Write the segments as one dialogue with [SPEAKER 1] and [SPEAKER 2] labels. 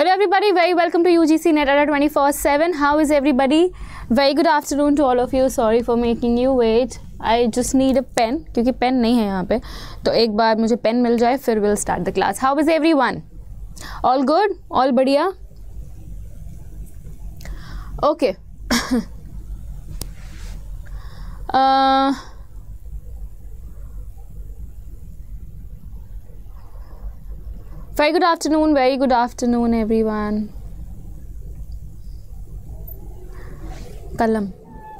[SPEAKER 1] Hello everybody, very welcome to UGC Net Adda 24/7. How is everybody? Very good afternoon to all of you. Sorry for making you wait. I just need a pen क्योंकि pen नहीं है यहाँ पे, तो एक बार मुझे pen मिल जाए फिर we'll start the class. How is everyone? All good? All बढ़िया? Okay. Very good afternoon everyone. कलम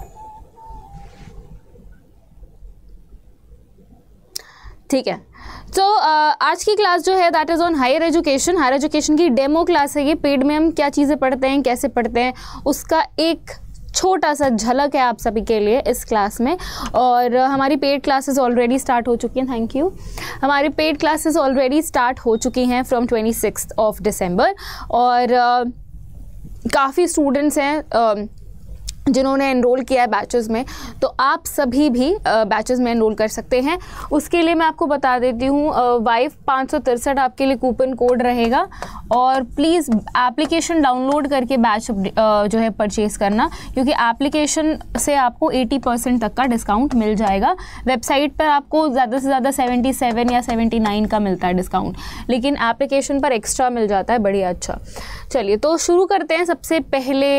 [SPEAKER 1] ठीक है। तो आज की क्लास जो है that is on higher education. Higher education की डेमो क्लास है ये। पेड में हम क्या चीज़ें पढ़ते हैं, कैसे पढ़ते हैं, उसका एक छोटा सा झलक है आप सभी के लिए इस क्लास में। और हमारी पेड क्लासेस ऑलरेडी स्टार्ट हो चुकी हैं। Thank you. हमारी पेड क्लासेस ऑलरेडी स्टार्ट हो चुकी हैं फ्रॉम 26 दिसंबर। और काफ़ी स्टूडेंट्स हैं जिन्होंने एनरोल किया है बैचेस में, तो आप सभी भी बैचेस में एनरोल कर सकते हैं। उसके लिए मैं आपको बता देती हूँ, वाइफ 563 आपके लिए कूपन कोड रहेगा। और प्लीज़ एप्लीकेशन डाउनलोड करके बैच जो है परचेज़ करना, क्योंकि एप्लीकेशन से आपको 80% तक का डिस्काउंट मिल जाएगा। वेबसाइट पर आपको ज़्यादा से ज़्यादा 77 या 79 का मिलता है डिस्काउंट, लेकिन एप्लीकेशन पर एक्स्ट्रा मिल जाता है। बढ़िया, अच्छा चलिए तो शुरू करते हैं। सबसे पहले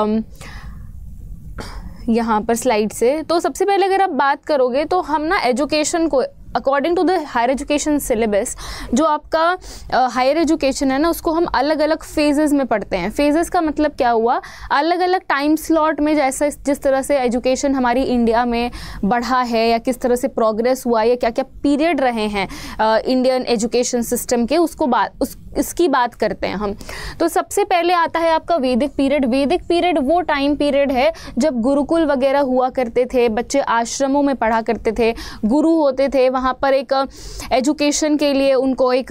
[SPEAKER 1] यहाँ पर स्लाइड से, तो सबसे पहले अगर आप बात करोगे तो हम ना एजुकेशन को according to the higher education syllabus, जो आपका हायर एजुकेशन है ना, उसको हम अलग अलग फेजेस में पढ़ते हैं। फेजेस का मतलब क्या हुआ, अलग अलग टाइम स्लॉट में, जैसा जिस तरह से एजुकेशन हमारी इंडिया में बढ़ा है या किस तरह से प्रोग्रेस हुआ या क्या क्या पीरियड रहे हैं इंडियन एजुकेशन सिस्टम के, इसकी बात करते हैं हम। तो सबसे पहले आता है आपका वैदिक पीरियड। वैदिक पीरियड वो टाइम पीरियड है जब गुरुकुल वगैरह हुआ करते थे, बच्चे आश्रमों में पढ़ा करते थे, गुरु होते थे, वहाँ पर एक एजुकेशन के लिए उनको एक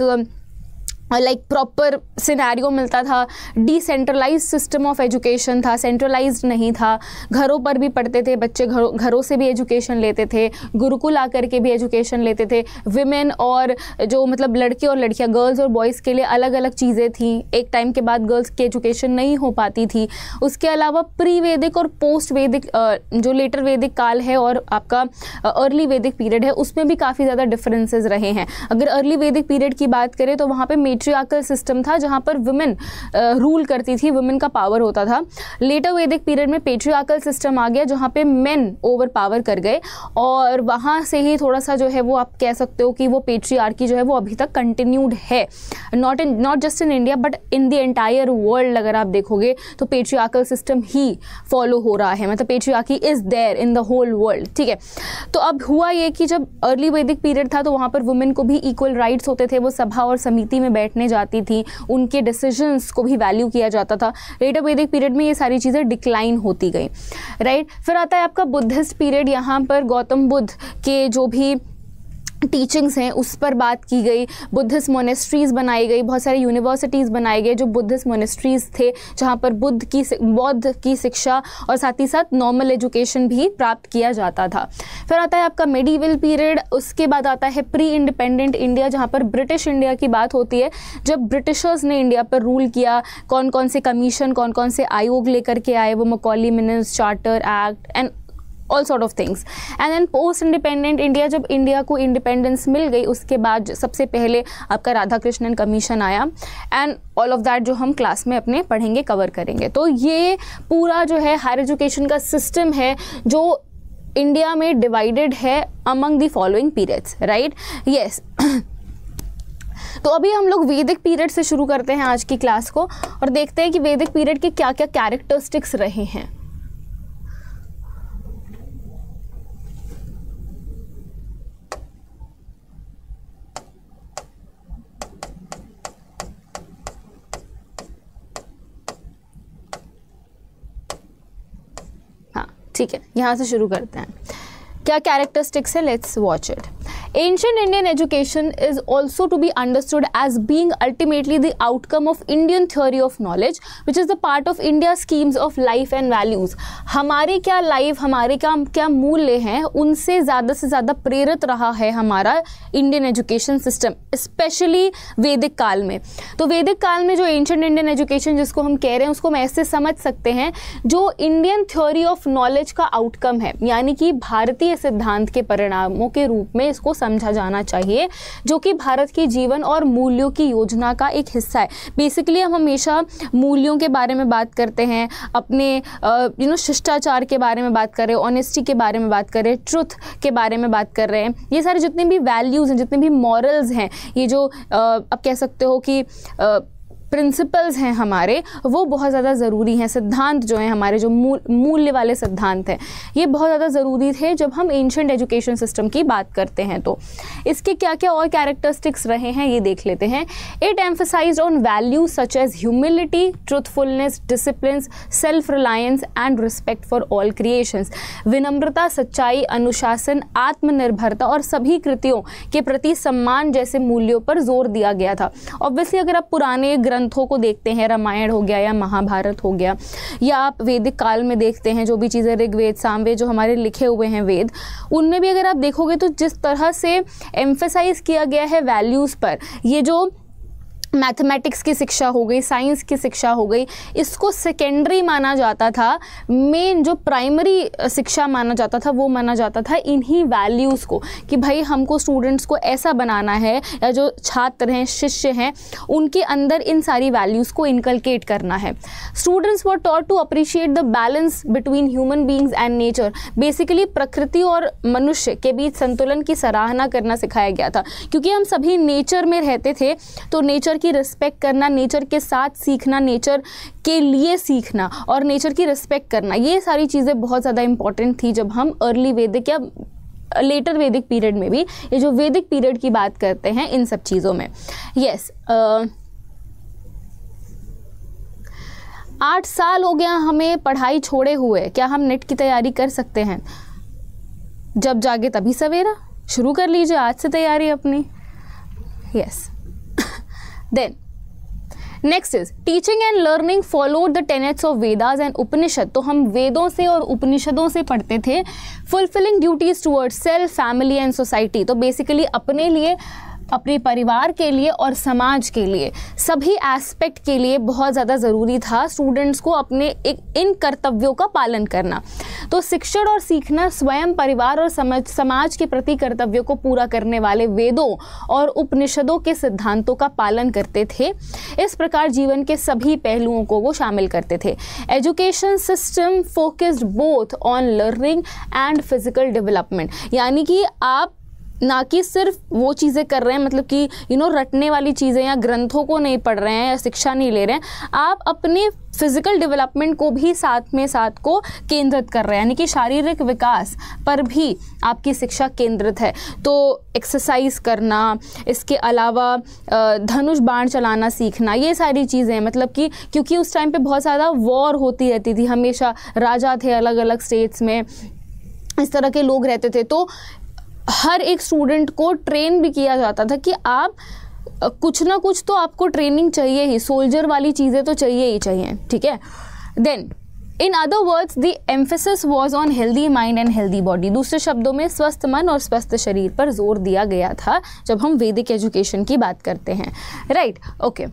[SPEAKER 1] लाइक प्रॉपर सिनेरियो मिलता था। डिसेंट्रलाइज सिस्टम ऑफ एजुकेशन था, सेंट्रलाइज्ड नहीं था। घरों पर भी पढ़ते थे बच्चे, घरों से भी एजुकेशन लेते थे, गुरुकुल आकर के भी एजुकेशन लेते थे। विमेन और जो मतलब लड़के और लड़कियां, गर्ल्स और बॉयज़ के लिए अलग अलग चीज़ें थी। एक टाइम के बाद गर्ल्स की एजुकेशन नहीं हो पाती थी। उसके अलावा प्री वैदिक और पोस्ट वैदिक, जो लेटर वैदिक काल है और आपका अर्ली वैदिक पीरियड है, उसमें भी काफ़ी ज़्यादा डिफरेंसेस रहे हैं। अगर अर्ली वैदिक पीरियड की बात करें तो वहाँ पे मैट्रियार्कल सिस्टम था, जहां पर वुमेन रूल करती थी, वुमेन का पावर होता था। लेटर वैदिक पीरियड में पेट्रियार्कल सिस्टम आ गया, जहां पे मेन ओवर पावर कर गए। और वहां से ही थोड़ा सा जो है वो आप कह सकते हो कि वो पेट्रियार्की जो है वो अभी तक कंटिन्यूड है, not just in India but in the entire world. अगर आप देखोगे तो पेट्रियार्कल सिस्टम ही फॉलो हो रहा है, मतलब patriarchy is there in the whole world. ठीक है, तो अब हुआ ये कि जब अर्ली वैदिक पीरियड था तो वहां पर वुमेन को भी इक्वल राइट्स होते थे, वो सभा और समिति में बैठने जाती थी, उनके डिसीजंस को भी वैल्यू किया जाता था। लेटर वैदिक पीरियड में ये सारी चीज़ें डिक्लाइन होती गई, राइट। फिर आता है आपका बुद्धिस्ट पीरियड। यहाँ पर गौतम बुद्ध के जो भी टीचिंग्स हैं उस पर बात की गई, बुद्धिस्ट मोनेस्ट्रीज बनाई गई, बहुत सारे यूनिवर्सिटीज़ बनाए गए जो बुद्धिस्ट मोनेस्ट्रीज थे, जहाँ पर बौद्ध की शिक्षा और साथ ही साथ नॉर्मल एजुकेशन भी प्राप्त किया जाता था। फिर आता है आपका मेडिवल पीरियड। उसके बाद आता है प्री इंडिपेंडेंट इंडिया, जहाँ पर ब्रिटिश इंडिया की बात होती है, जब ब्रिटिशर्स ने इंडिया पर रूल किया। कौन कौन से कमीशन, कौन कौन से आयोग लेकर के आए, वो Macaulay minutes charter act and all sort of things. And then post independent India, जब इंडिया को इंडिपेंडेंस मिल गई उसके बाद सबसे पहले आपका राधा कृष्णन कमीशन आया। एंड ऑल ऑफ दैट जो हम क्लास में अपने पढ़ेंगे, कवर करेंगे। तो ये पूरा जो है हायर एजुकेशन का सिस्टम है जो इंडिया में डिवाइडेड है among the following periods, right. Yes, तो अभी हम लोग वैदिक पीरियड से शुरू करते हैं आज की क्लास को और देखते हैं कि वैदिक पीरियड के क्या क्या कैरेक्टरिस्टिक्स रहे हैं। ठीक है, यहाँ से शुरू करते हैं। क्या कैरेक्टरिस्टिक्स है, let's watch it. Ancient Indian education is also to be understood as being ultimately the outcome of Indian theory of knowledge, which is the part of India's schemes of life and values. हमारे क्या life, हमारे क्या मूल्य हैं, उनसे ज़्यादा प्रेरित रहा है हमारा इंडियन एजुकेशन सिस्टम, स्पेशली वैदिक काल में। तो वैदिक काल में जो एंशिएंट इंडियन एजुकेशन जिसको हम कह रहे हैं, उसको हम ऐसे समझ सकते हैं जो इंडियन थ्योरी ऑफ नॉलेज का आउटकम है, यानी कि भारतीय सिद्धांत के परिणामों के रूप में इसको समझा जाना चाहिए, जो कि भारत की जीवन और मूल्यों की योजना का एक हिस्सा है। बेसिकली हम हमेशा मूल्यों के बारे में बात करते हैं, अपने शिष्टाचार के बारे में बात कर रहे हैं, ऑनेस्टी के बारे में बात कर रहे हैं, ट्रुथ के बारे में बात कर रहे हैं। ये सारे जितने भी वैल्यूज़ हैं, जितने भी मॉरल्स हैं, ये जो आप कह सकते हो कि प्रिंसिपल्स हैं हमारे, वो बहुत ज़्यादा ज़रूरी हैं। सिद्धांत जो हैं हमारे, जो मूल्य वाले सिद्धांत हैं, ये बहुत ज़्यादा ज़रूरी थे जब हम एंशिएंट एजुकेशन सिस्टम की बात करते हैं। तो इसके क्या क्या और कैरेक्टरिस्टिक्स रहे हैं ये देख लेते हैं। It emphasised on values such as humility, truthfulness, discipline, self reliance and respect for all creations. विनम्रता, सच्चाई, अनुशासन, आत्मनिर्भरता और सभी कृतियों के प्रति सम्मान जैसे मूल्यों पर जोर दिया गया था। ऑब्वियसली अगर आप पुराने ग्रंथों को देखते हैं, रामायण हो गया या महाभारत हो गया, या आप वैदिक काल में देखते हैं जो भी चीज़ें ऋग्वेद, सामवेद जो हमारे लिखे हुए हैं वेद, उनमें भी अगर आप देखोगे तो जिस तरह से एम्फेसाइज किया गया है वैल्यूज़ पर, ये जो मैथमेटिक्स की शिक्षा हो गई, साइंस की शिक्षा हो गई, इसको सेकेंडरी माना जाता था। मेन जो प्राइमरी शिक्षा माना जाता था वो माना जाता था इन्हीं वैल्यूज़ को, कि भाई हमको स्टूडेंट्स को ऐसा बनाना है, या जो छात्र हैं, शिष्य हैं, उनके अंदर इन सारी वैल्यूज़ को इनकलकेट करना है। Students were taught to appreciate the balance between human beings and nature. Basically प्रकृति और मनुष्य के बीच संतुलन की सराहना करना सिखाया गया था, क्योंकि हम सभी नेचर में रहते थे, तो नेचर की रिस्पेक्ट करना, नेचर के साथ सीखना, नेचर के लिए सीखना और नेचर की रिस्पेक्ट करना, ये सारी चीज़ें बहुत ज़्यादा इंपॉर्टेंट थी जब हम अर्ली वैदिक या लेटर वैदिक पीरियड में भी, ये जो वैदिक पीरियड की बात करते हैं, इन सब चीज़ों में। यस 8 साल हो गया हमें पढ़ाई छोड़े हुए, क्या हम नेट की तैयारी कर सकते हैं? जब जागे तभी सवेरा, शुरू कर लीजिए आज से तैयारी अपनी। Yes Then next is teaching and learning followed the tenets of Vedas and Upanishad। तो हम वेदों से और उपनिषदों से पढ़ते थे। fulfilling duties towards self, family and society। तो बेसिकली अपने लिए, अपने परिवार के लिए और समाज के लिए, सभी एस्पेक्ट के लिए बहुत ज़्यादा ज़रूरी था स्टूडेंट्स को अपने इन कर्तव्यों का पालन करना। तो शिक्षण और सीखना स्वयं, परिवार और समाज के प्रति कर्तव्यों को पूरा करने वाले वेदों और उपनिषदों के सिद्धांतों का पालन करते थे। इस प्रकार जीवन के सभी पहलुओं को वो शामिल करते थे। Education system focused both on learning and physical development, यानी कि आप ना कि सिर्फ वो चीज़ें कर रहे हैं, मतलब कि रटने वाली चीज़ें या ग्रंथों को नहीं पढ़ रहे हैं या शिक्षा नहीं ले रहे हैं, आप अपने फिजिकल डेवलपमेंट को भी साथ को केंद्रित कर रहे हैं, यानी कि शारीरिक विकास पर भी आपकी शिक्षा केंद्रित है। तो एक्सरसाइज करना, इसके अलावा धनुष बाण चलाना सीखना, ये सारी चीज़ें, मतलब कि क्योंकि उस टाइम पे बहुत ज़्यादा वॉर होती रहती थी, हमेशा राजा थे अलग अलग स्टेट्स में, इस तरह के लोग रहते थे, तो हर एक स्टूडेंट को ट्रेन भी किया जाता था कि आप कुछ ना कुछ तो आपको ट्रेनिंग चाहिए ही, सोल्जर वाली चीज़ें तो चाहिए ही चाहिए, ठीक है। Then in other words the emphasis was on healthy mind and healthy body. दूसरे शब्दों में स्वस्थ मन और स्वस्थ शरीर पर जोर दिया गया था जब हम वैदिक एजुकेशन की बात करते हैं, राइट। ओके,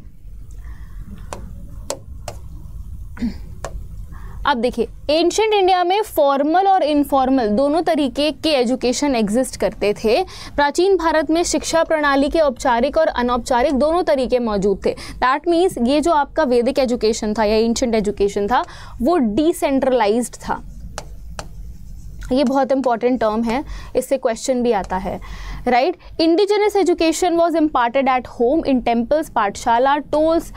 [SPEAKER 1] अब देखिए एंशिएंट इंडिया में फॉर्मल और इनफॉर्मल दोनों तरीके के एजुकेशन एग्जिस्ट करते थे। प्राचीन भारत में शिक्षा प्रणाली के औपचारिक और अनौपचारिक दोनों तरीके मौजूद थे। दैट मीन्स ये जो आपका वैदिक एजुकेशन था या एंशिएंट एजुकेशन था वो डिसेंट्रलाइज्ड था। ये बहुत इंपॉर्टेंट टर्म है, इससे क्वेश्चन भी आता है, right. Indigenous education was imparted at home in temples, pathshala, टोल्स,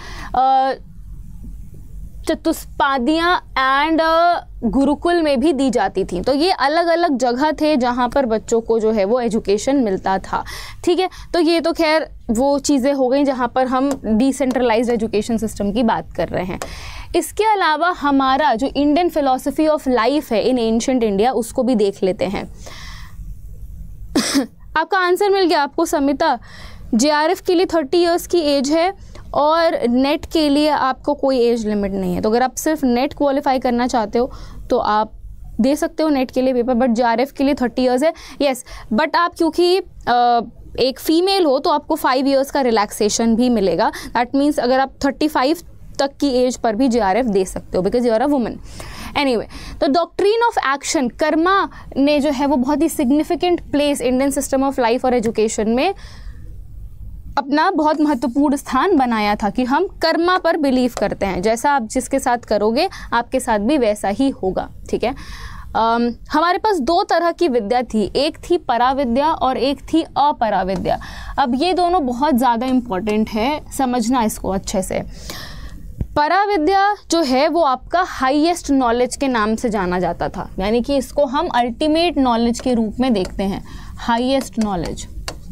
[SPEAKER 1] चतुष्पादियाँ एंड गुरुकुल में भी दी जाती थी। तो ये अलग अलग जगह थे जहाँ पर बच्चों को जो है वो एजुकेशन मिलता था, ठीक है। तो ये तो खैर वो चीज़ें हो गई जहाँ पर हम डिसेंट्रलाइज्ड एजुकेशन सिस्टम की बात कर रहे हैं। इसके अलावा हमारा जो इंडियन फिलॉसफी ऑफ लाइफ है इन एंशिएंट इंडिया, उसको भी देख लेते हैं। आपका आंसर मिल गया आपको समिता। JRF के लिए 30 इयर्स की एज है और नेट के लिए आपको कोई एज लिमिट नहीं है। तो अगर आप सिर्फ नेट क्वालिफाई करना चाहते हो तो आप दे सकते हो नेट के लिए पेपर, बट JRF के लिए 30 इयर्स है। यस, बट आप क्योंकि एक फीमेल हो तो आपको 5 इयर्स का रिलैक्सेशन भी मिलेगा। दैट मीन्स अगर आप 35 तक की एज पर भी JRF दे सकते हो because you are a woman. Anyway, तो डॉक्ट्रिन ऑफ एक्शन, कर्मा ने जो है वो बहुत ही significant place Indian system of life और एजुकेशन में अपना बहुत महत्वपूर्ण स्थान बनाया था कि हम कर्मा पर बिलीव करते हैं, जैसा आप जिसके साथ करोगे आपके साथ भी वैसा ही होगा। ठीक है, हमारे पास 2 तरह की विद्या थी, एक थी पराविद्या और एक थी अपराविद्या। अब ये दोनों बहुत ज़्यादा इम्पॉर्टेंट है, समझना इसको अच्छे से। पराविद्या जो है वो आपका हाईएस्ट नॉलेज के नाम से जाना जाता था, यानी कि इसको हम अल्टीमेट नॉलेज के रूप में देखते हैं, हाईएस्ट नॉलेज।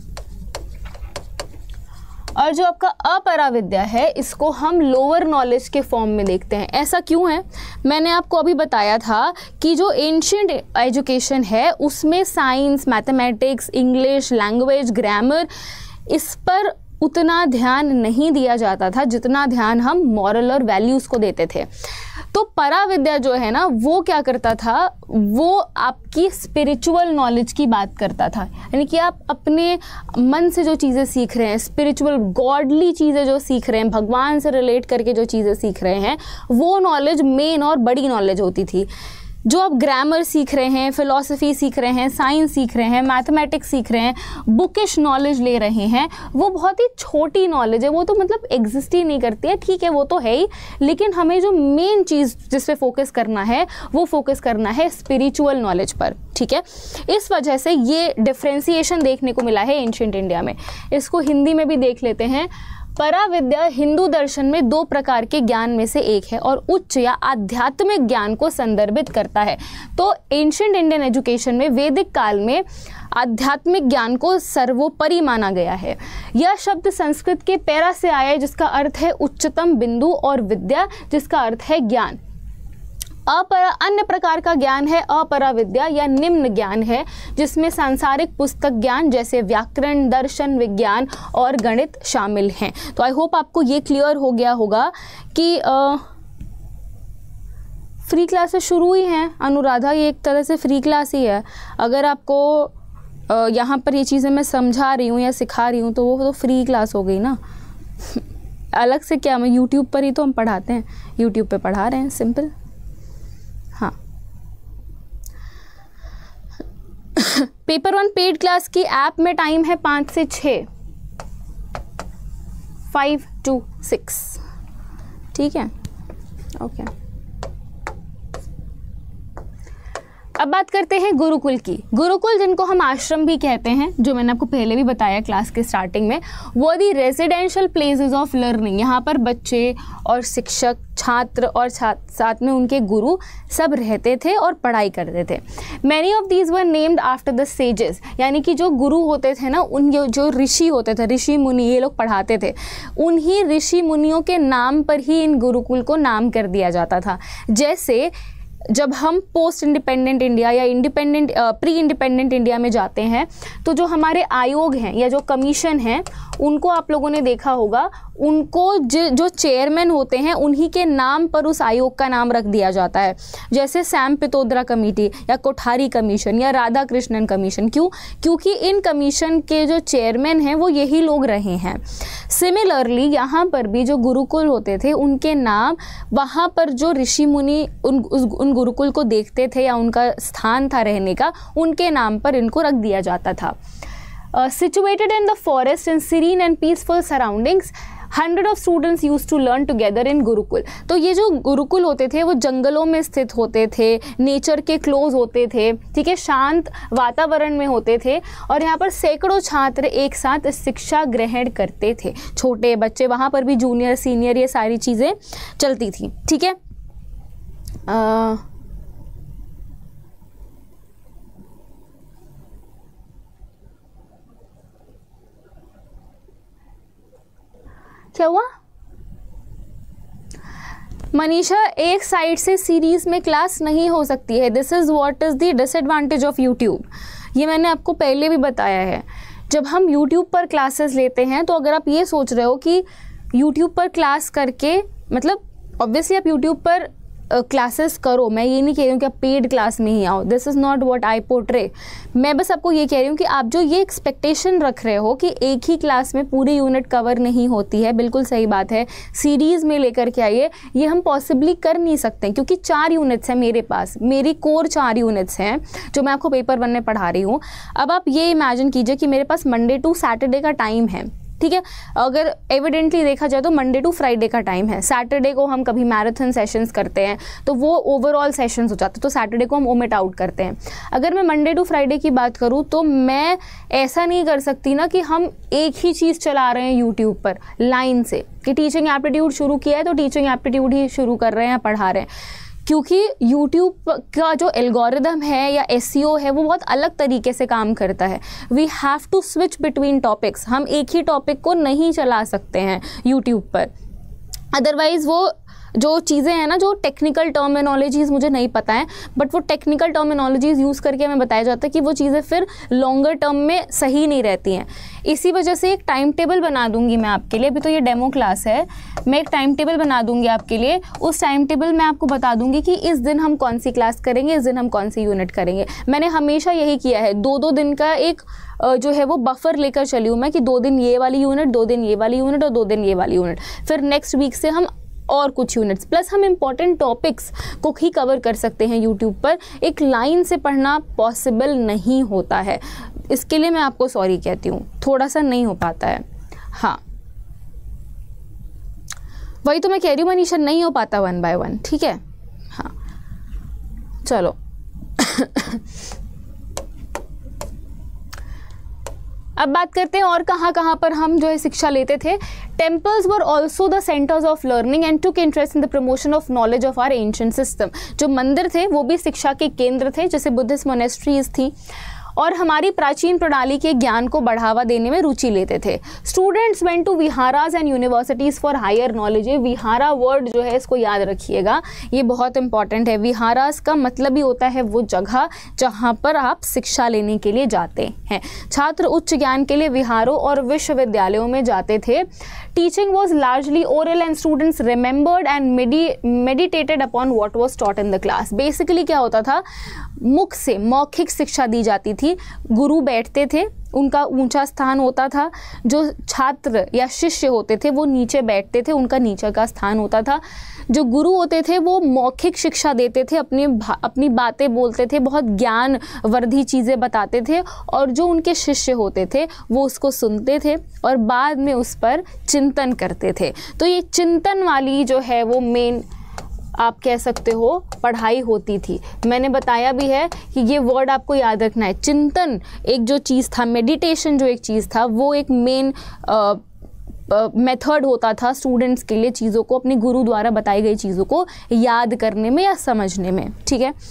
[SPEAKER 1] और जो आपका अपराविद्या है इसको हम लोअर नॉलेज के फॉर्म में देखते हैं। ऐसा क्यों है? मैंने आपको अभी बताया था कि जो एंशिएंट एजुकेशन है उसमें science, mathematics, English, language, grammar, इस पर उतना ध्यान नहीं दिया जाता था जितना ध्यान हम मॉरल और वैल्यूज़ को देते थे। तो पराविद्या जो है ना वो क्या करता था, वो आपकी स्पिरिचुअल नॉलेज की बात करता था, यानी कि आप अपने मन से जो चीज़ें सीख रहे हैं, स्पिरिचुअल गॉडली चीज़ें जो सीख रहे हैं, भगवान से रिलेट करके जो चीज़ें सीख रहे हैं, वो नॉलेज मेन और बड़ी नॉलेज होती थी। जो आप ग्रामर सीख रहे हैं, फिलॉसफी सीख रहे हैं, साइंस सीख रहे हैं, मैथमेटिक्स सीख रहे हैं, बुकिश नॉलेज ले रहे हैं, वो बहुत ही छोटी नॉलेज है, वो तो मतलब एग्जिस्ट ही नहीं करती है। ठीक है, वो तो है ही, लेकिन हमें जो मेन चीज़ जिस पे फोकस करना है वो फोकस करना है स्पिरिचुअल नॉलेज पर। ठीक है, इस वजह से ये डिफ्रेंसिएशन देखने को मिला है एंशिएंट इंडिया में। इसको हिंदी में भी देख लेते हैं। पराविद्या हिंदू दर्शन में 2 प्रकार के ज्ञान में से एक है और उच्च या आध्यात्मिक ज्ञान को संदर्भित करता है। तो एंशिएंट इंडियन एजुकेशन में वैदिक काल में आध्यात्मिक ज्ञान को सर्वोपरि माना गया है। यह शब्द संस्कृत के पैरा से आया है जिसका अर्थ है उच्चतम बिंदु और विद्या जिसका अर्थ है ज्ञान। अन्य प्रकार का ज्ञान है अपराविद्या या निम्न ज्ञान है जिसमें सांसारिक पुस्तक ज्ञान जैसे व्याकरण, दर्शन, विज्ञान और गणित शामिल हैं। तो आई होप आपको ये क्लियर हो गया होगा कि फ्री क्लासेस शुरू हुई हैं। अनुराधा, ये एक तरह से फ्री क्लास ही है। अगर आपको यहाँ पर ये चीज़ें मैं समझा रही हूँ या सिखा रही हूँ तो वो तो फ्री क्लास हो गई ना। अलग से क्या, मैं यूट्यूब पर ही तो हम पढ़ाते हैं, यूट्यूब पे पढ़ा रहे हैं, सिंपल। हाँ, पेपर 1 पेड क्लास की ऐप में टाइम है 5 से 6, 5 to 6। ठीक है, ओके। अब बात करते हैं गुरुकुल की। गुरुकुल जिनको हम आश्रम भी कहते हैं, जो मैंने आपको पहले भी बताया क्लास के स्टार्टिंग में, वो the residential places of learning. यहाँ पर बच्चे और शिक्षक, छात्र और साथ में उनके गुरु सब रहते थे और पढ़ाई करते थे। Many of these were named after the sages, यानी कि जो गुरु होते थे ना, उन जो ऋषि होते थे, ऋषि मुनि, ये लोग पढ़ाते थे, उन्हीं ऋषि मुनियों के नाम पर ही इन गुरुकुल को नाम कर दिया जाता था। जैसे जब हम पोस्ट इंडिपेंडेंट इंडिया या प्री इंडिपेंडेंट इंडिया में जाते हैं तो जो हमारे आयोग हैं या जो कमीशन हैं उनको आप लोगों ने देखा होगा, उनको जो चेयरमैन होते हैं उन्हीं के नाम पर उस आयोग का नाम रख दिया जाता है। जैसे सैम पित्रोदा कमेटी या कोठारी कमीशन या राधा कृष्णन कमीशन। क्यों? क्योंकि इन कमीशन के जो चेयरमैन हैं वो यही लोग रहे हैं। सिमिलरली यहाँ पर भी जो गुरुकुल होते थे उनके नाम वहाँ पर जो ऋषि मुनि उन गुरुकुल को देखते थे या उनका स्थान था रहने का, उनके नाम पर इनको रख दिया जाता था। Situated in the forest in serene and peaceful surroundings, 100 of students used to learn together in Gurukul. तो ये जो गुरुकुल होते थे वो जंगलों में स्थित होते थे, नेचर के क्लोज होते थे, ठीक है, शांत वातावरण में होते थे और यहाँ पर सैकड़ों छात्र एक साथ शिक्षा ग्रहण करते थे। छोटे बच्चे, वहाँ पर भी जूनियर सीनियर ये सारी चीज़ें चलती थी। ठीक है, क्या हुआ मनीषा? एक साइड से सीरीज में क्लास नहीं हो सकती है। This is what is the disadvantage of YouTube. ये मैंने आपको पहले भी बताया है। जब हम यूट्यूब पर क्लासेस लेते हैं तो अगर आप ये सोच रहे हो कि यूट्यूब पर क्लास करके, मतलब ऑब्वियसली आप यूट्यूब पर क्लासेस करो, मैं ये नहीं कह रही हूँ कि आप पेड क्लास में ही आओ, this is not what I portray. मैं बस आपको ये कह रही हूँ कि आप जो ये एक्सपेक्टेशन रख रहे हो कि एक ही क्लास में पूरी यूनिट कवर नहीं होती है, बिल्कुल सही बात है, सीरीज़ में लेकर के आइए, ये हम पॉसिबली कर नहीं सकते क्योंकि 4 यूनिट्स हैं मेरे पास, मेरी कोर 4 यूनिट्स हैं जो मैं आपको पेपर 1 में पढ़ा रही हूँ। अब आप ये इमेजिन कीजिए कि मेरे पास मंडे टू सैटरडे का टाइम है, ठीक है। अगर एविडेंटली देखा जाए तो मंडे टू फ्राइडे का टाइम है, सैटरडे को हम कभी मैराथन सेशंस करते हैं तो वो ओवरऑल सेशंस हो जाते हैं, तो सैटरडे को हम ओमिट आउट करते हैं। अगर मैं मंडे टू फ्राइडे की बात करूँ तो मैं ऐसा नहीं कर सकती ना कि हम एक ही चीज़ चला रहे हैं यूट्यूब पर लाइन से, कि टीचिंग एप्टीट्यूड शुरू किया है तो टीचिंग एप्टीट्यूड ही शुरू कर रहे हैं, पढ़ा रहे हैं, क्योंकि YouTube का जो एल्गोरिदम है या SEO है वो बहुत अलग तरीके से काम करता है। We have to switch between topics, हम एक ही टॉपिक को नहीं चला सकते हैं YouTube पर, अदरवाइज़ वो जो चीज़ें हैं ना, जो टेक्निकल टर्मिनोलॉजीज़ मुझे नहीं पता है, बट वो टेक्निकल टर्मिनोलॉजीज़ यूज़ करके हमें बताया जाता है कि वो चीज़ें फिर लॉन्गर टर्म में सही नहीं रहती हैं। इसी वजह से एक टाइम टेबल बना दूंगी मैं आपके लिए, अभी तो ये डेमो क्लास है, मैं एक टाइम टेबल बना दूंगी आपके लिए। उस टाइम टेबल में आपको बता दूंगी कि इस दिन हम कौन सी क्लास करेंगे, इस दिन हम कौन सी यूनिट करेंगे। मैंने हमेशा यही किया है, 2-2 दिन का एक जो है वो बफर लेकर चली हूँ मैं, कि 2 दिन ये वाली यूनिट, 2 दिन ये वाली यूनिट और 2 दिन ये वाली यूनिट, फिर नेक्स्ट वीक से हम और कुछ यूनिट्स, प्लस हम इम्पॉर्टेंट टॉपिक्स को ही कवर कर सकते हैं यूट्यूब पर। एक लाइन से पढ़ना पॉसिबल नहीं होता है, इसके लिए मैं आपको सॉरी कहती हूँ, थोड़ा सा नहीं हो पाता है। हाँ, वही तो मैं कह रही हूँ मनीषा, नहीं हो पाता 1 by 1, ठीक है। हाँ चलो अब बात करते हैं और कहाँ पर हम जो है शिक्षा लेते थे। Temples were also the centres of learning and took interest in the promotion of knowledge of our ancient system. जो मंदिर थे वो भी शिक्षा के केंद्र थे, जैसे बुद्धिस्ट मोनेस्ट्रीज थी, और हमारी प्राचीन प्रणाली के ज्ञान को बढ़ावा देने में रुचि लेते थे। Students went to viharas and universities for higher knowledge. ये विहारा वर्ड जो है इसको याद रखिएगा, ये बहुत इंपॉर्टेंट है। विहाराज का मतलब ही होता है वो जगह जहाँ पर आप शिक्षा लेने के लिए जाते हैं। छात्र उच्च ज्ञान के लिए विहारों और विश्वविद्यालयों में जाते थे। Teaching was largely oral and students remembered and meditated upon what was taught in the class. Basically क्या होता था, मुख से मौखिक शिक्षा दी जाती थी, गुरु बैठते थे, उनका ऊंचा स्थान होता था, जो छात्र या शिष्य होते थे वो नीचे बैठते थे, उनका नीचे का स्थान होता था। जो गुरु होते थे वो मौखिक शिक्षा देते थे, अपनी बातें बोलते थे, बहुत ज्ञानवर्धी चीज़ें बताते थे, और जो उनके शिष्य होते थे वो उसको सुनते थे और बाद में उस पर चिंतन करते थे। तो ये चिंतन वाली जो है वो मेन आप कह सकते हो पढ़ाई होती थी। मैंने बताया भी है कि ये वर्ड आपको याद रखना है। चिंतन एक जो चीज़ था, मेडिटेशन जो एक चीज़ था, वो एक मेन मेथड होता था स्टूडेंट्स के लिए, चीज़ों को अपने गुरु द्वारा बताई गई चीज़ों को याद करने में या समझने में, ठीक है।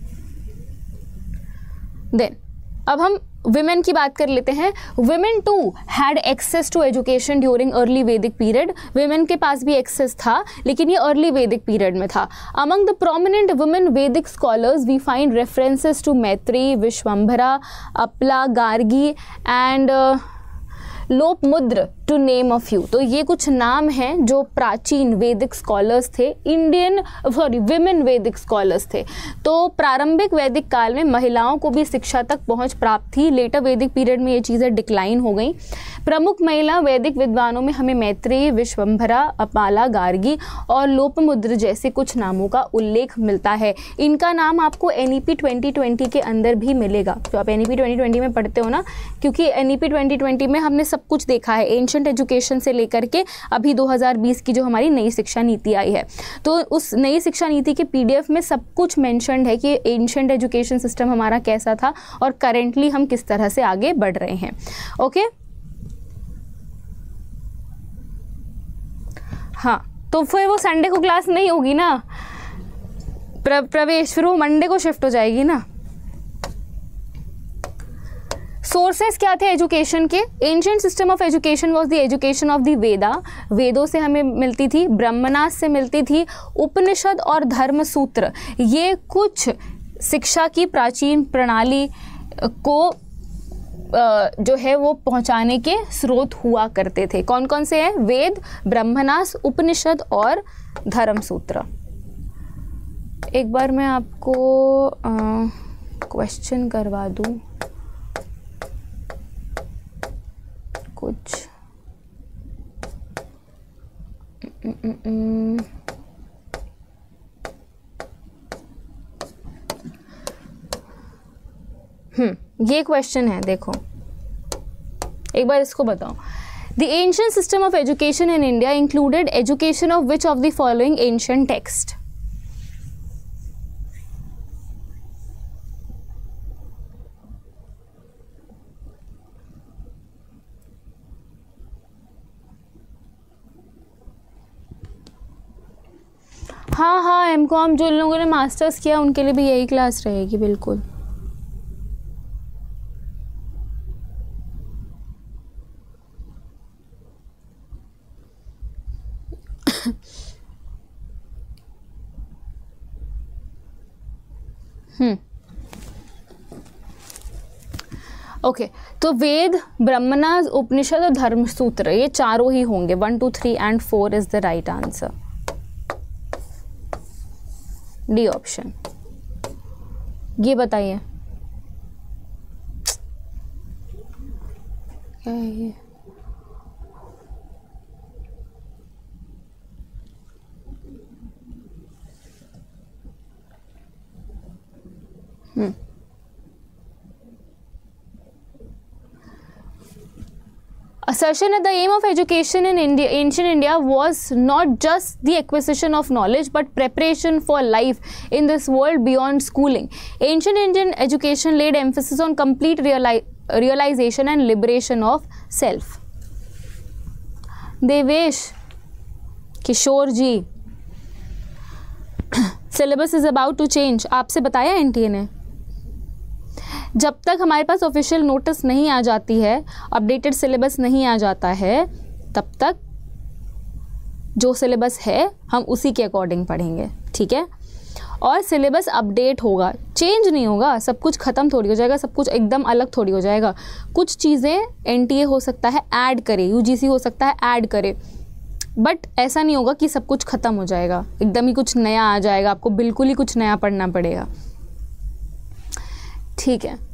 [SPEAKER 1] देन अब हम विमेन की बात कर लेते हैं। Women too had access to education during early Vedic period. Women के पास भी एक्सेस था, लेकिन ये अर्ली वैदिक पीरियड में था। Among the prominent women Vedic scholars we find references to Maitreyi, Vishwambhara, Apala, Gargi and Lopamudra, to name a few. तो ये कुछ नाम हैं जो प्राचीन वैदिक स्कॉलर्स थे, विमेन वैदिक स्कॉलर्स थे। तो प्रारंभिक वैदिक काल में महिलाओं को भी शिक्षा तक पहुंच प्राप्त थी। लेटर वैदिक पीरियड में ये चीज़ें डिक्लाइन हो गई। प्रमुख महिला वैदिक विद्वानों में हमें मैत्री, विश्वम्भरा, अपाला, गार्गी और लोपमुद्र जैसे कुछ नामों का उल्लेख मिलता है। इनका नाम आपको NEP 2020 के अंदर भी मिलेगा, जो आप NEP 2020 में पढ़ते हो ना, क्योंकि NEP 2020 में हमने सब कुछ देखा है, एंशिएंट एजुकेशन से लेकर के अभी 2020 की जो हमारी नई शिक्षा नीति आई है। तो उस नई शिक्षा नीति के PDF में सब कुछ मेंशन्ड है कि एंशिएंट एजुकेशन सिस्टम हमारा कैसा था और करेंटली हम किस तरह से आगे बढ़ रहे हैं। ओके, हाँ, तो फिर वो संडे को क्लास नहीं होगी ना, प्रवेश, फिर वो मंडे को शिफ्ट हो जाएगी ना। सोर्सेस क्या थे एजुकेशन के? Ancient system of education was the education of the Veda. वेदों से हमें मिलती थी, ब्रह्मनास से मिलती थी, उपनिषद और धर्म सूत्र, ये कुछ शिक्षा की प्राचीन प्रणाली को जो है वो पहुंचाने के स्रोत हुआ करते थे। कौन कौन से हैं? वेद, ब्रह्मणास, उपनिषद और धर्मसूत्र। एक बार मैं आपको क्वेश्चन करवा दूं कुछ। ये क्वेश्चन है, देखो एक बार इसको बताओ। The ancient system of education in India included education of which of the following ancient text? हाँ, एमकॉम जो लोगों ने मास्टर्स किया उनके लिए भी यही क्लास रहेगी, बिल्कुल। ओके, तो वेद, ब्रह्मणास, उपनिषद और धर्मसूत्र, ये चारों ही होंगे। 1, 2, 3 and 4 is the right answer. D option. ये बताइए क्या है ये? Assertion that the aim of education in India, ancient India, was not just the acquisition of knowledge but preparation for life in this world beyond schooling. Ancient Indian education laid emphasis on complete realization and liberation of self. Devesh Kishore ji, syllabus is about to change. आपसे बताया NTA ने, जब तक हमारे पास official notice नहीं आ जाती है, updated syllabus नहीं आ जाता है, तब तक जो सिलेबस है हम उसी के अकॉर्डिंग पढ़ेंगे, ठीक है। और सिलेबस अपडेट होगा, चेंज नहीं होगा। सब कुछ ख़त्म थोड़ी हो जाएगा, सब कुछ एकदम अलग थोड़ी हो जाएगा। कुछ चीज़ें एनटीए हो सकता है ऐड करे, यूजीसी हो सकता है ऐड करे, बट ऐसा नहीं होगा कि सब कुछ ख़त्म हो जाएगा, एकदम ही कुछ नया आ जाएगा, आपको बिल्कुल ही कुछ नया पढ़ना पड़ेगा, ठीक है।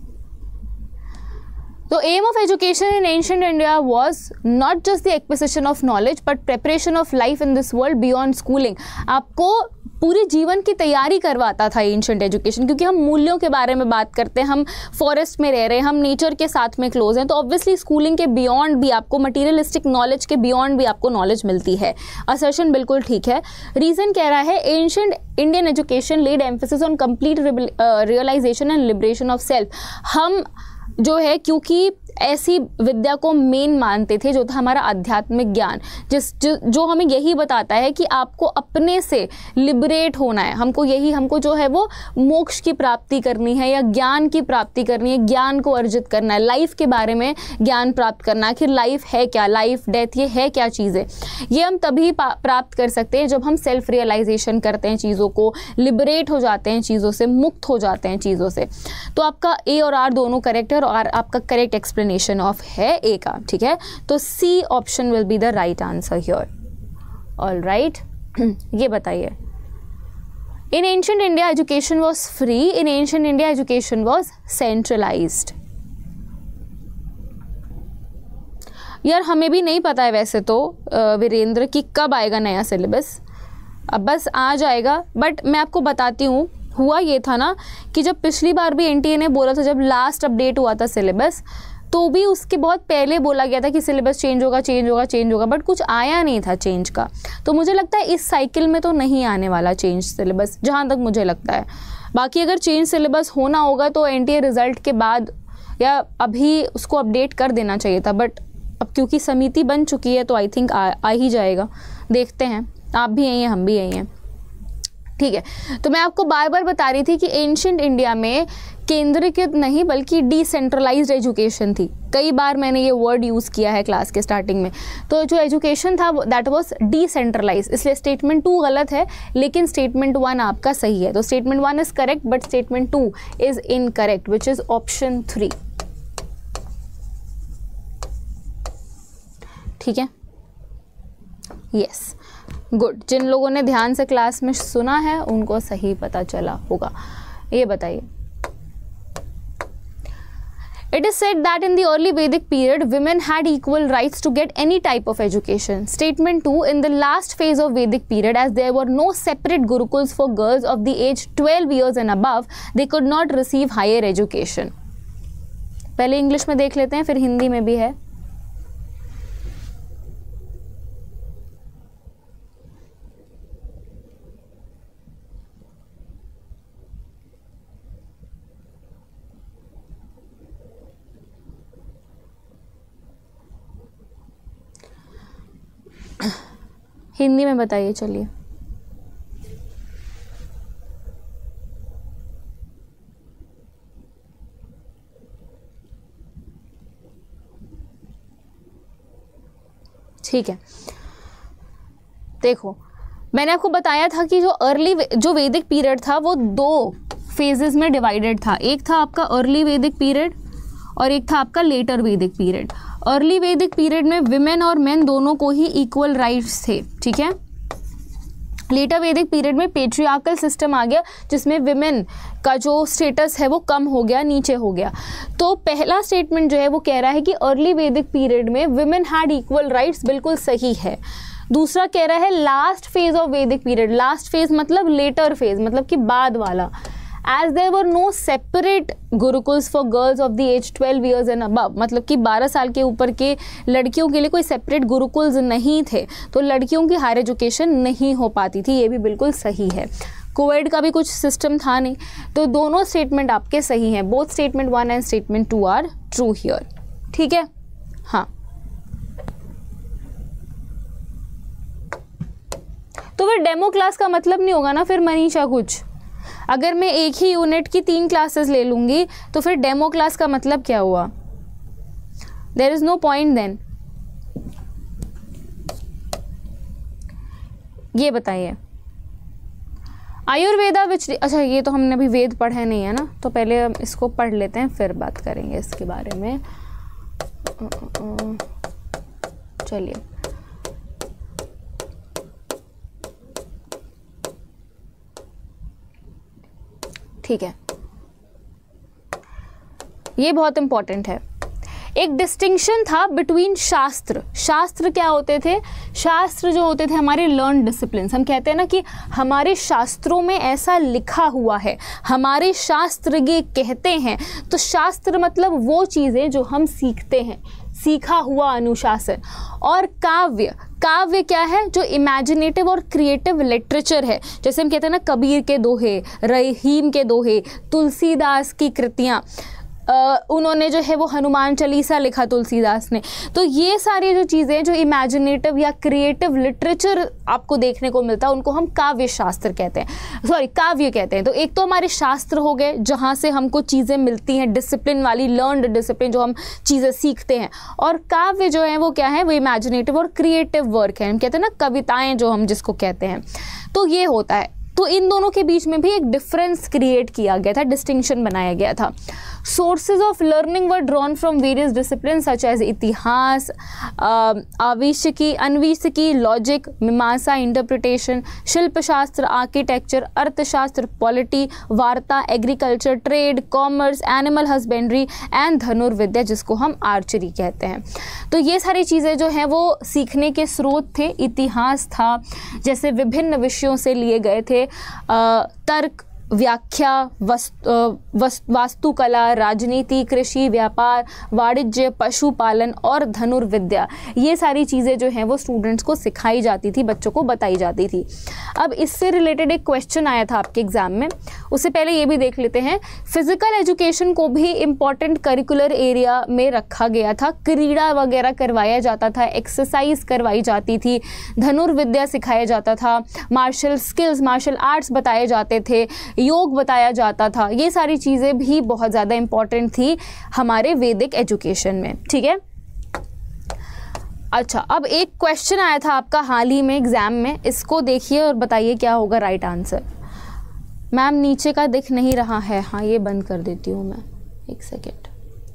[SPEAKER 1] तो aim of education in ancient India was not just the acquisition of knowledge but preparation of life in this world beyond schooling. आपको पूरे जीवन की तैयारी करवाता था एंशिएंट एजुकेशन, क्योंकि हम मूल्यों के बारे में बात करते हैं, हम फॉरेस्ट में रह रहे हैं, हम नेचर के साथ में क्लोज हैं, तो ऑब्वियसली स्कूलिंग के बियॉन्ड भी आपको, मटीरियलिस्टिक नॉलेज के बियॉन्ड भी आपको नॉलेज मिलती है। असर्शन बिल्कुल ठीक है। रीज़न कह रहा है ancient Indian education laid emphasis on complete realisation and liberation of self. हम जो है क्योंकि ऐसी विद्या को मेन मानते थे, जो था हमारा आध्यात्मिक ज्ञान, जो हमें यही बताता है कि आपको अपने से लिबरेट होना है, हमको जो है वो मोक्ष की प्राप्ति करनी है या ज्ञान की प्राप्ति करनी है, ज्ञान को अर्जित करना है, लाइफ के बारे में ज्ञान प्राप्त करना है। आखिर लाइफ है क्या, लाइफ डेथ ये है क्या चीज़ें, ये हम तभी प्राप्त कर सकते हैं जब हम सेल्फ रियलाइजेशन करते हैं, चीज़ों को लिबरेट हो जाते हैं, चीज़ों से मुक्त हो जाते हैं चीज़ों से। तो आपका ए और आर दोनों करेक्ट है और आपका करेक्ट एक्सप्लेनेशन ऑफ है ए का, ठीक है। तो C option will be the right answer here. All right, ये बताइए, in ancient India education was free, in ancient India education was centralised. यार हमें भी नहीं पता है वैसे तो वीरेंद्र कि कब आएगा नया सिलेबस, अब बस आ जाएगा, बट मैं आपको बताती हूँ। हुआ ये था ना कि जब पिछली बार भी एनटीए ने बोला था, जब लास्ट अपडेट हुआ था सिलेबस, तो भी उसके बहुत पहले बोला गया था कि सिलेबस चेंज होगा, बट कुछ आया नहीं था चेंज का। तो मुझे लगता है इस साइकिल में तो नहीं आने वाला चेंज सिलेबस, जहाँ तक मुझे लगता है। बाकी अगर चेंज सिलेबस होना होगा तो एनटीए रिजल्ट के बाद या अभी उसको अपडेट कर देना चाहिए था, बट अब क्योंकि समिति बन चुकी है तो आई थिंक आ ही जाएगा। देखते हैं, आप भी यही हैं, हम भी यही हैं, ठीक है। तो मैं आपको बार बार बता रही थी कि एंशिएंट इंडिया में केंद्रीकृत नहीं बल्कि डिसेंट्रलाइज्ड एजुकेशन थी। कई बार मैंने ये वर्ड यूज़ किया है क्लास के स्टार्टिंग में। तो जो एजुकेशन था दैट वाज डिसेंट्रलाइज्ड, इसलिए स्टेटमेंट 2 गलत है लेकिन स्टेटमेंट 1 आपका सही है। तो statement 1 is correct but statement 2 is incorrect which is option 3। ठीक है, यस, गुड। जिन लोगों ने ध्यान से क्लास में सुना है उनको सही पता चला होगा। ये बताइए, it is said that in the early Vedic period women had equal rights to get any type of education. Statement 2, in the last phase of Vedic period, as there were no separate gurukuls for girls of the age 12 years and above, they could not receive higher education. पहले English में देख लेते हैं फिर हिंदी में भी है। हिंदी में बताइए, चलिए। ठीक है, देखो मैंने आपको बताया था कि जो वैदिक पीरियड था वो 2 फेजेस में डिवाइडेड था। एक था आपका अर्ली वैदिक पीरियड और एक था आपका later Vedic period. Early Vedic period में विमेन और मेन दोनों को ही इक्वल राइट्स थे। ठीक है, लेटर वैदिक पीरियड में पेट्रियार्कल सिस्टम आ गया जिसमें विमेन का जो स्टेटस है वो कम हो गया, नीचे हो गया। तो पहला स्टेटमेंट जो है वो कह रहा है कि अर्ली वैदिक पीरियड में विमेन हैड इक्वल राइट्स, बिल्कुल सही है। दूसरा कह रहा है last phase of Vedic period, last phase मतलब लेटर फेज, मतलब कि बाद वाला, as there were no separate gurukuls for girls of the age 12 years and above, मतलब कि 12 साल के ऊपर के लड़कियों के लिए कोई सेपरेट गुरुकुल्स नहीं थे, तो लड़कियों की हायर एजुकेशन नहीं हो पाती थी। ये भी बिल्कुल सही है। कोएड का भी कुछ सिस्टम था नहीं, तो दोनों स्टेटमेंट आपके सही हैं। Both statement 1 and statement 2 are true here. ठीक है, हाँ। तो फिर डेमो क्लास का मतलब नहीं होगा ना फिर मनीषा कुछ। अगर मैं एक ही यूनिट की 3 क्लासेस ले लूँगी तो फिर डेमो क्लास का मतलब क्या हुआ? There is no point then. ये बताइए, आयुर्वेदा विच, अच्छा ये तो हमने अभी वेद पढ़े नहीं है ना, तो पहले हम इसको पढ़ लेते हैं फिर बात करेंगे इसके बारे में। चलिए, ठीक है, ये बहुत इंपॉर्टेंट है। एक डिस्टिंक्शन था बिटवीन शास्त्र। शास्त्र क्या होते थे? शास्त्र जो होते थे हमारे लर्न डिसिप्लिन। हम कहते हैं ना कि हमारे शास्त्रों में ऐसा लिखा हुआ है, हमारे शास्त्र ये कहते हैं। तो शास्त्र मतलब वो चीज़ें जो हम सीखते हैं, सीखा हुआ अनुशासन। और काव्य, काव्य क्या है? जो इमेजिनेटिव और क्रिएटिव लिटरेचर है। जैसे हम कहते हैं ना कबीर के दोहे, रहीम के दोहे, तुलसीदास की कृतियाँ, उन्होंने जो है वो हनुमान चालीसा लिखा तुलसीदास ने। तो ये सारी जो चीज़ें जो इमेजिनेटिव या क्रिएटिव लिटरेचर आपको देखने को मिलता है उनको हम काव्य शास्त्र कहते हैं, सॉरी काव्य कहते हैं। तो एक तो हमारे शास्त्र हो गए जहाँ से हमको चीज़ें मिलती हैं, डिसिप्लिन वाली, लर्नड डिसिप्लिन, जो हम चीज़ें सीखते हैं। और काव्य जो है वो क्या है? वो इमेजिनेटिव और क्रिएटिव वर्क है। हम कहते हैं ना कविताएँ जो हम जिसको कहते हैं, तो ये होता है। तो इन दोनों के बीच में भी एक डिफरेंस क्रिएट किया गया था, डिस्टिंक्शन बनाया गया था। Sources of learning were drawn from various discipline such as itihasa, आविष्की, anvikshiki, logic, mimamsa, interpretation, shilpashastra, architecture, arthashastra, polity, varta, agriculture, trade, commerce, animal husbandry and dhanurvidya, जिसको हम आर्चरी कहते हैं। तो ये सारी चीज़ें जो हैं वो सीखने के स्रोत थे। इतिहास था, जैसे विभिन्न विषयों से लिए गए थे, तर्क, व्याख्या, वास्तुकला, राजनीति, कृषि, व्यापार, वाणिज्य, पशुपालन और धनुर्विद्या। ये सारी चीज़ें जो हैं वो स्टूडेंट्स को सिखाई जाती थी, बच्चों को बताई जाती थी। अब इससे रिलेटेड एक क्वेश्चन आया था आपके एग्जाम में, उससे पहले ये भी देख लेते हैं। फिजिकल एजुकेशन को भी इम्पॉर्टेंट करिकुलर एरिया में रखा गया था, क्रीड़ा वगैरह करवाया जाता था, एक्सरसाइज करवाई जाती थी, धनुर्विद्या सिखाया जाता था, मार्शल स्किल्स, मार्शल आर्ट्स बताए जाते थे, योग बताया जाता था, ये सारी चीज़ें भी बहुत ज़्यादा इम्पॉर्टेंट थी हमारे वैदिक एजुकेशन में, ठीक है। अच्छा, अब एक क्वेश्चन आया था आपका हाल ही में एग्जाम में, इसको देखिए और बताइए क्या होगा राइट आंसर। मैम नीचे का दिख नहीं रहा है, हाँ ये बंद कर देती हूँ मैं, एक सेकेंड,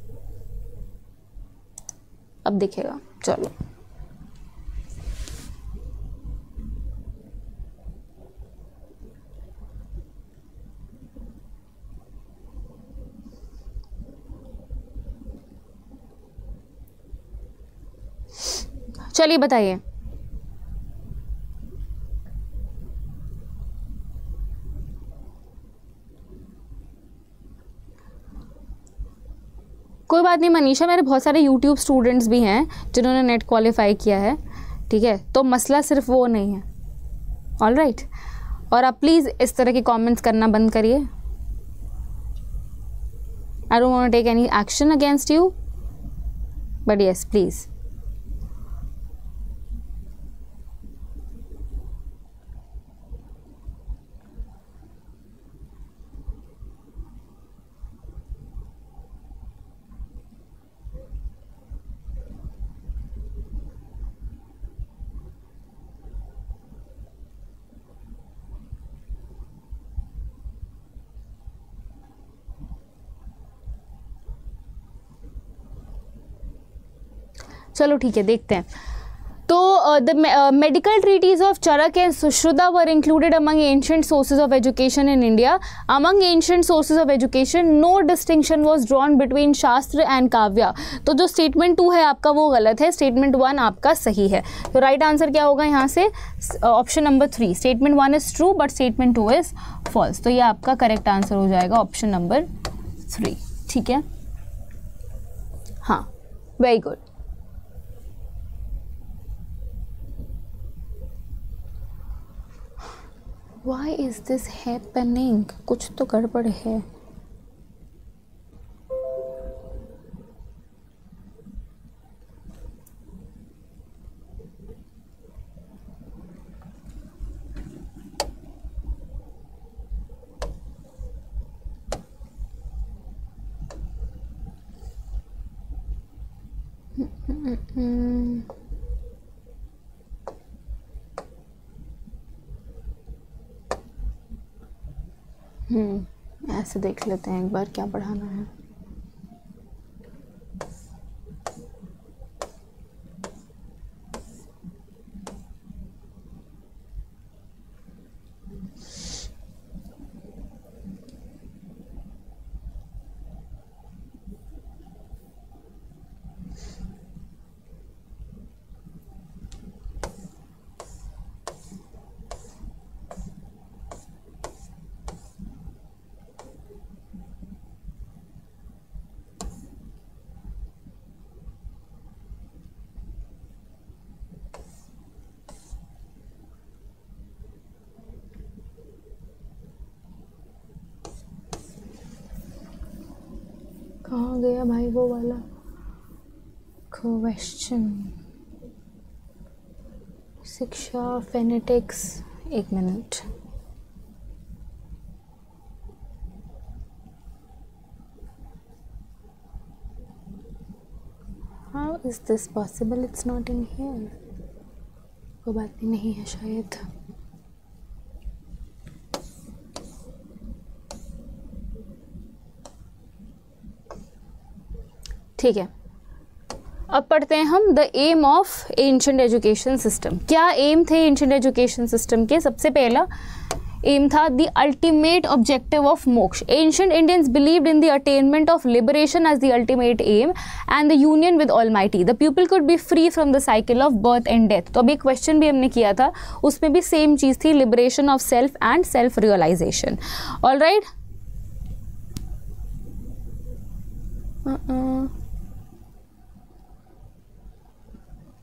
[SPEAKER 1] अब दिखेगा, चलो। चलिए बताइए। कोई बात नहीं मनीषा, मेरे बहुत सारे यूट्यूब स्टूडेंट्स भी हैं जिन्होंने नेट क्वालिफाई किया है, ठीक है, तो मसला सिर्फ वो नहीं है। ऑल राइट, और आप प्लीज़ इस तरह के कमेंट्स करना बंद करिए। I don't want to take any action against you, but yes please. चलो ठीक है, देखते हैं। तो the medical treatise of Charaka and Sushruta were included among ancient sources of education in India. Among ancient sources of education no distinction was drawn between shastra and kavya. तो जो statement 2 है आपका वो गलत है, स्टेटमेंट 1 आपका सही है। तो राइट आंसर क्या होगा यहाँ से? Option number 3, statement 1 is true but statement 2 is false. तो ये आपका करेक्ट आंसर हो जाएगा ऑप्शन नंबर 3, ठीक है। हाँ, very good. Why is this happening? कुछ तो गड़बड़ है। ऐसे देख लेते हैं एक बार क्या पढ़ाना है। कहाँ गया भाई वो वाला क्वेश्चन? शिक्षा फेनेटिक्स, एक minute. How is this possible? It's not in here. कोई बात नहीं है शायद। ठीक है, अब पढ़ते हैं हम the aim of ancient education system. क्या एम थे एंशिएंट एजुकेशन सिस्टम के? सबसे पहला एम था the ultimate objective of moksha. Ancient Indians believed in the attainment of liberation as the ultimate aim and the union with almighty. The people could be free from the cycle of birth and death. तो अभी question भी हमने किया था, उसमें भी same चीज़ थी, liberation of self and self realisation. All right,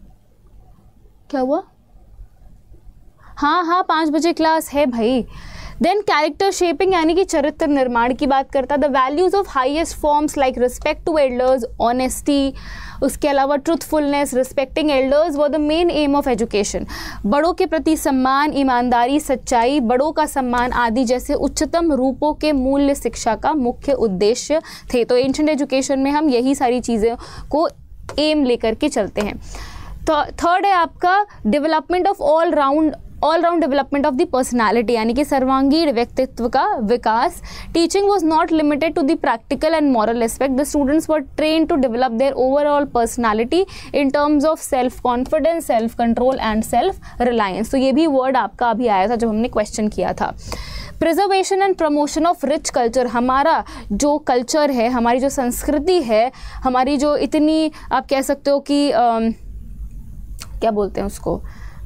[SPEAKER 1] क्या हुआ? हाँ हाँ, 5 बजे क्लास है भाई। देन कैरेक्टर शेपिंग यानी कि चरित्र निर्माण की बात करता है। The values of highest forms like respect to elders, honesty, उसके अलावा truthfulness, respecting elders were the main aim of education. बड़ों के प्रति सम्मान, ईमानदारी, सच्चाई, बड़ों का सम्मान आदि जैसे उच्चतम रूपों के मूल्य शिक्षा का मुख्य उद्देश्य थे। तो एंशिएंट एजुकेशन में हम यही सारी चीज़ों को एम लेकर के चलते हैं। तो थर्ड है आपका development of all round development of the personality यानी कि सर्वांगीण व्यक्तित्व का विकास। Teaching was not limited to the practical and moral aspect. The students were train to develop their overall personality in terms of self confidence, self control and self reliance. तो ये भी word आपका अभी आया था जब हमने क्वेश्चन किया था। Preservation and promotion of rich culture, हमारा जो कल्चर है, हमारी जो संस्कृति है, हमारी जो इतनी आप कह सकते हो कि क्या बोलते हैं उसको,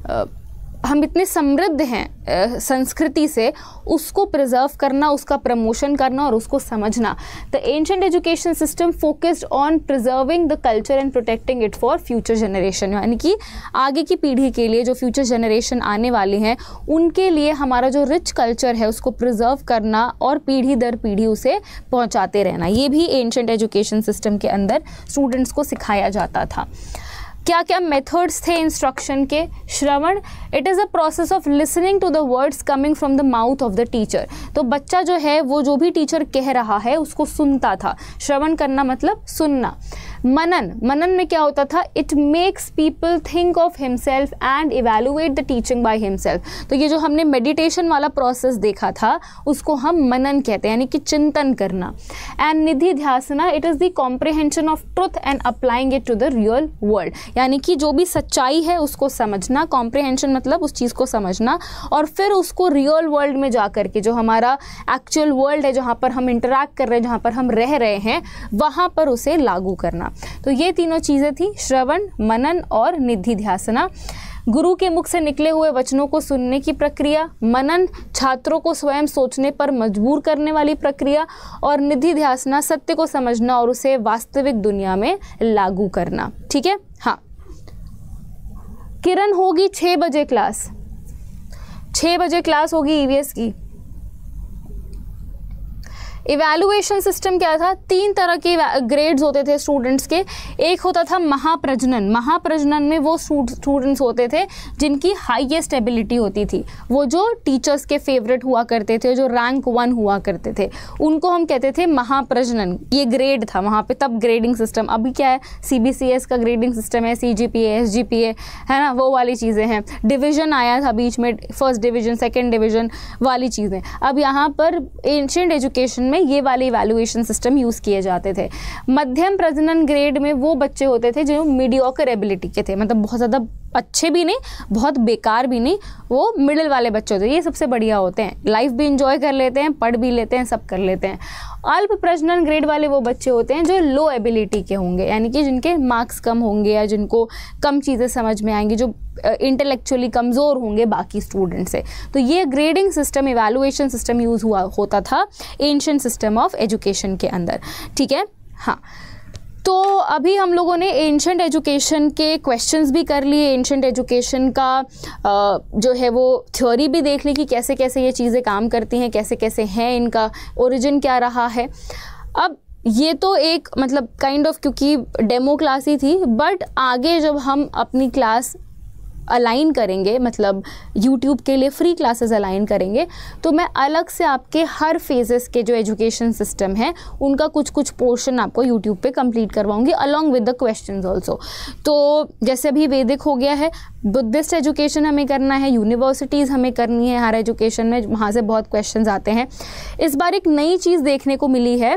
[SPEAKER 1] हम इतने समृद्ध हैं संस्कृति से, उसको प्रिजर्व करना, उसका प्रमोशन करना और उसको समझना। The ancient education system focused on preserving the culture and protecting it for future generation, यानी कि आगे की पीढ़ी के लिए, जो फ्यूचर जनरेशन आने वाली हैं उनके लिए हमारा जो रिच कल्चर है उसको प्रिजर्व करना और पीढ़ी दर पीढ़ी उसे पहुँचाते रहना। ये भी एंशिएंट एजुकेशन सिस्टम के अंदर स्टूडेंट्स को सिखाया जाता था। क्या क्या मेथड्स थे इंस्ट्रक्शन के? Shravana, it is a process of listening to the words coming from the mouth of the teacher. तो बच्चा जो है वो जो भी टीचर कह रहा है उसको सुनता था। श्रवण करना मतलब सुनना। मनन, मनन में क्या होता था? It makes people think of himself and evaluate the teaching by himself. तो ये जो हमने मेडिटेशन वाला प्रोसेस देखा था उसको हम मनन कहते हैं, यानी कि चिंतन करना। And nididhyasana, it is the comprehension of truth and applying it to the real world, यानी कि जो भी सच्चाई है उसको समझना। कॉम्प्रिहेंशन मतलब उस चीज़ को समझना और फिर उसको रियल वर्ल्ड में जा कर के, जो हमारा एक्चुअल वर्ल्ड है, जहाँ पर हम इंटरैक्ट कर रहे हैं, जहाँ पर हम रह रहे हैं, वहाँ पर उसे लागू करना। तो ये तीनों चीज़ें थी, श्रवण, मनन और निधिध्यासना। गुरु के मुख से निकले हुए वचनों को सुनने की प्रक्रिया। मनन, छात्रों को स्वयं सोचने पर मजबूर करने वाली प्रक्रिया। और निधिध्यासना, सत्य को समझना और उसे वास्तविक दुनिया में लागू करना। ठीक है, हाँ। किरण होगी 6 बजे क्लास, 6 बजे क्लास होगी ईवीएस की। इवैल्यूएशन सिस्टम क्या था? 3 तरह के ग्रेड्स होते थे स्टूडेंट्स के। एक होता था महाप्रजनन। महाप्रजनन में वो स्टूडेंट्स होते थे जिनकी हाईएस्ट एबिलिटी होती थी, वो जो टीचर्स के फेवरेट हुआ करते थे, जो रैंक 1 हुआ करते थे, उनको हम कहते थे महाप्रजनन। ये ग्रेड था वहाँ पे, तब ग्रेडिंग सिस्टम। अभी क्या है, सीबीसीएस का ग्रेडिंग सिस्टम है, सीजीपीए, एसजीपीए, है ना, वो वाली चीज़ें हैं। डिवीज़न आया था बीच में, फर्स्ट डिवीज़न, सेकेंड डिवीज़न वाली चीज़ें। अब यहाँ पर एंशिएंट एजुकेशन में ये वाले इवैल्यूएशन सिस्टम यूज़ किए जाते थे। मध्यम प्रजनन ग्रेड में वो बच्चे होते थे जो मीडियोकर एबिलिटी के थे, मतलब बहुत ज़्यादा अच्छे भी नहीं, बहुत बेकार भी नहीं, वो मिडिल वाले बच्चे होते हैं। ये सबसे बढ़िया होते हैं, लाइफ भी इंजॉय कर लेते हैं, पढ़ भी लेते हैं, सब कर लेते हैं। अल्प प्रजनन ग्रेड वाले वो बच्चे होते हैं जो लो एबिलिटी के होंगे, यानी कि जिनके मार्क्स कम होंगे या जिनको कम चीज़ें समझ में आएंगी, जो इंटेलेक्चुअली कमज़ोर होंगे बाकी स्टूडेंट से। तो ये grading system, evaluation system use होता था एंशिएंट सिस्टम ऑफ एजुकेशन के अंदर। ठीक है, हाँ। तो अभी हम लोगों ने एंशिएंट एजुकेशन के क्वेश्चंस भी कर लिए, एंशिएंट एजुकेशन का जो है वो थ्योरी भी देख ली कि कैसे कैसे ये चीज़ें काम करती हैं, कैसे कैसे हैं, इनका ओरिजिन क्या रहा है। अब ये तो एक मतलब काइंड ऑफ, क्योंकि डेमो क्लास ही थी, बट आगे जब हम अपनी क्लास अलाइन करेंगे, मतलब YouTube के लिए फ्री क्लासेस अलाइन करेंगे, तो मैं अलग से आपके हर फेजेस के जो एजुकेशन सिस्टम है उनका कुछ कुछ पोर्शन आपको YouTube पे कंप्लीट करवाऊंगी along with the questions also. तो जैसे अभी वैदिक हो गया है, बुद्धिस्ट एजुकेशन हमें करना है, यूनिवर्सिटीज़ हमें करनी है हायर एजुकेशन में, वहाँ से बहुत क्वेश्चन आते हैं। इस बार एक नई चीज़ देखने को मिली है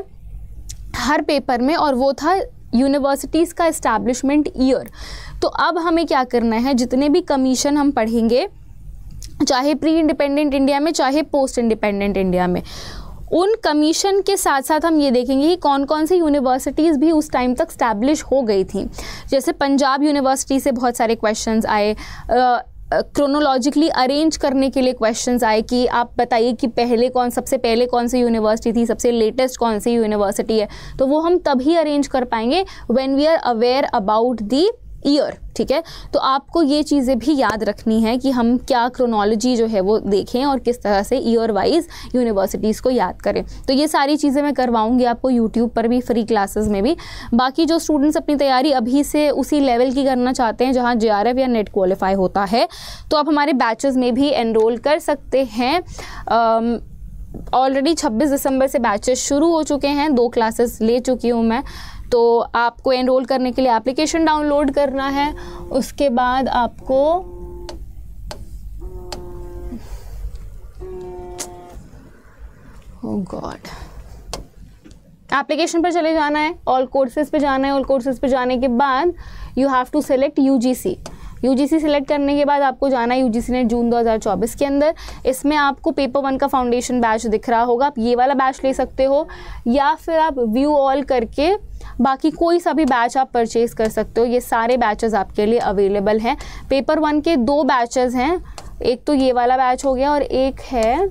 [SPEAKER 1] हर पेपर में, और वो था यूनिवर्सिटीज़ का एस्टैब्लिशमेंट ईयर। तो अब हमें क्या करना है, जितने भी कमीशन हम पढ़ेंगे, चाहे प्री इंडिपेंडेंट इंडिया में चाहे पोस्ट इंडिपेंडेंट इंडिया में, उन कमीशन के साथ साथ हम ये देखेंगे कि कौन कौन सी यूनिवर्सिटीज़ भी उस टाइम तक स्टैब्लिश हो गई थी। जैसे पंजाब यूनिवर्सिटी से बहुत सारे क्वेश्चंस आए, क्रोनोलॉजिकली अरेंज करने के लिए क्वेश्चंस आए कि आप बताइए कि सबसे पहले कौन सी यूनिवर्सिटी थी, सबसे लेटेस्ट कौन सी यूनिवर्सिटी है। तो वो हम तभी अरेंज कर पाएंगे when we are aware about the year, ठीक है। तो आपको ये चीज़ें भी याद रखनी है कि हम क्या क्रोनोलॉजी जो है वो देखें और किस तरह से ईयर वाइज यूनिवर्सिटीज़ को याद करें। तो ये सारी चीज़ें मैं करवाऊंगी आपको यूट्यूब पर भी, फ्री क्लासेस में भी। बाकी जो स्टूडेंट्स अपनी तैयारी अभी से उसी लेवल की करना चाहते हैं जहाँ JRF या नेट क्वालिफाई होता है, तो आप हमारे बैचेस में भी एनरोल कर सकते हैं। ऑलरेडी 26 दिसंबर से बैचेस शुरू हो चुके हैं, 2 क्लासेस ले चुकी हूँ मैं। तो आपको एनरोल करने के लिए एप्लीकेशन डाउनलोड करना है, उसके बाद आपको ओह गॉड एप्लीकेशन पर चले जाना है, ऑल कोर्सेज पे जाना है। ऑल कोर्सेज पे जाने के बाद you have to select UGC select करने के बाद आपको जाना है यूजीसी नेट जून 2024 के अंदर। इसमें आपको पेपर 1 का फाउंडेशन बैच दिख रहा होगा, आप ये वाला बैच ले सकते हो, या फिर आप व्यू ऑल करके बाकी कोई सा भी बैच आप परचेज कर सकते हो। ये सारे बैचेस आपके लिए अवेलेबल हैं। पेपर 1 के 2 बैचेस हैं, एक तो ये वाला बैच हो गया और एक है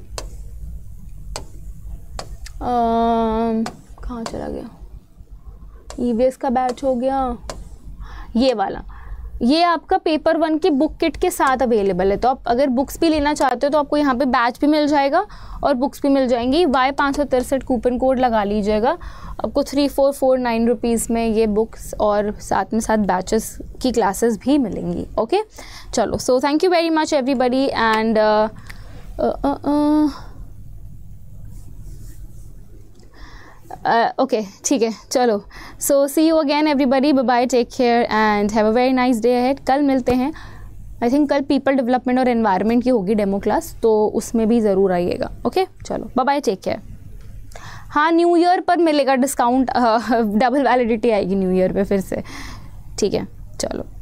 [SPEAKER 1] कहाँ चला गया, EVS का बैच हो गया ये वाला। ये आपका पेपर 1 की बुक किट के साथ अवेलेबल है। तो आप अगर बुक्स भी लेना चाहते हो तो आपको यहाँ पे बैच भी मिल जाएगा और बुक्स भी मिल जाएंगी। Y563 कूपन कोड लगा लीजिएगा, आपको 3449 रुपीज़ में ये बुक्स और साथ में साथ बैचेस की क्लासेस भी मिलेंगी। ओके चलो, so thank you very much everybody and okay ठीक है, चलो so see you again everybody, bye bye, take care and have a very nice day ahead. कल मिलते हैं, आई थिंक कल पीपल डेवलपमेंट और एनवायरनमेंट की होगी डेमो क्लास, तो उसमें भी ज़रूर आइएगा। ओके चलो बाय बाय, टेक केयर। हाँ न्यू ईयर पर मिलेगा डिस्काउंट, डबल वैलिडिटी आएगी न्यू ईयर पे फिर से, ठीक है चलो।